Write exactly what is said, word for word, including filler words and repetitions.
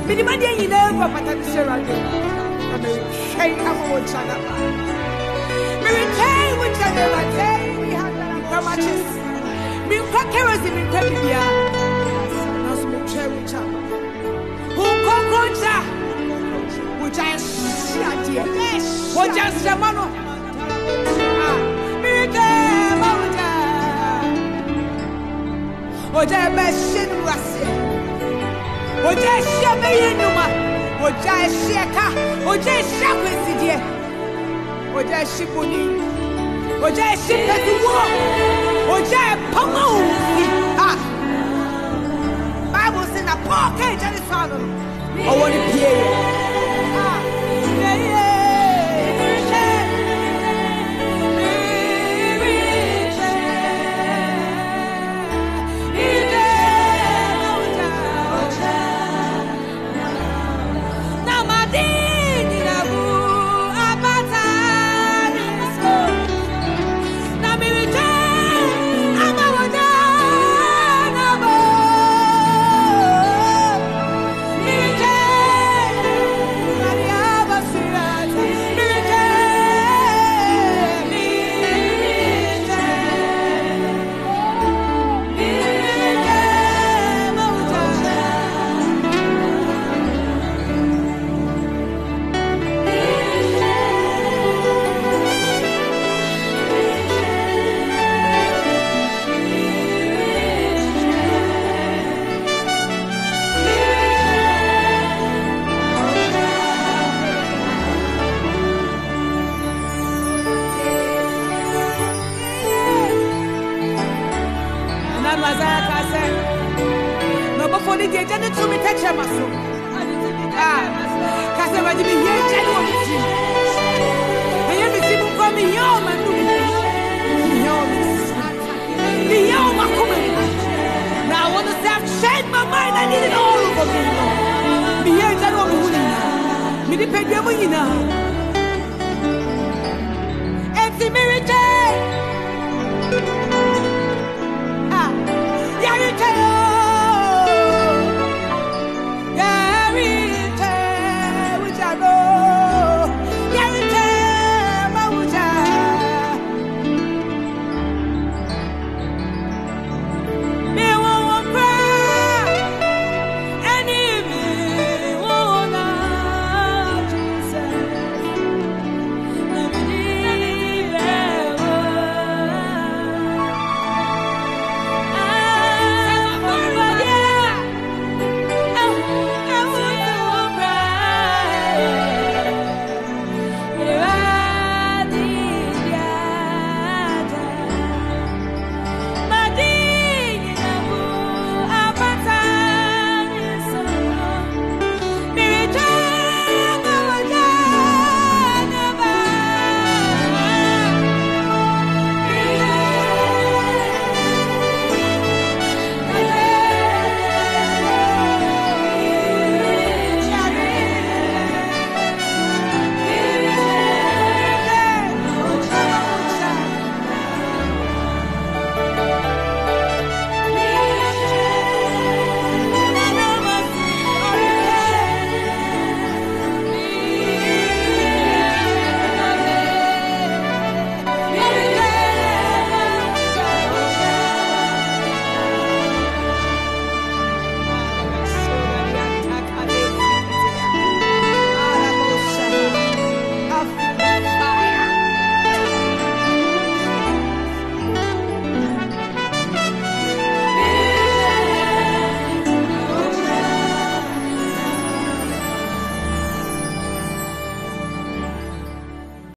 Minimadi you never but I'm sure I do. Shake up with China. Me retain with China, I tell you how much is. Me crackers in Tabia. That's me cherry chap. Who cockroacha? Which I shot here. What just a mano? Me retain Mountain. What I best shin was it. Oje shebe yenuma, oje sheka, oje shakwesidie, oje shibuni, oje shipetuwo, oje pomo. Ah, Bible says na Paul can't tell his father. I want to pay. Ah, yeah yeah. Me, I don't know. Me, depend on you now.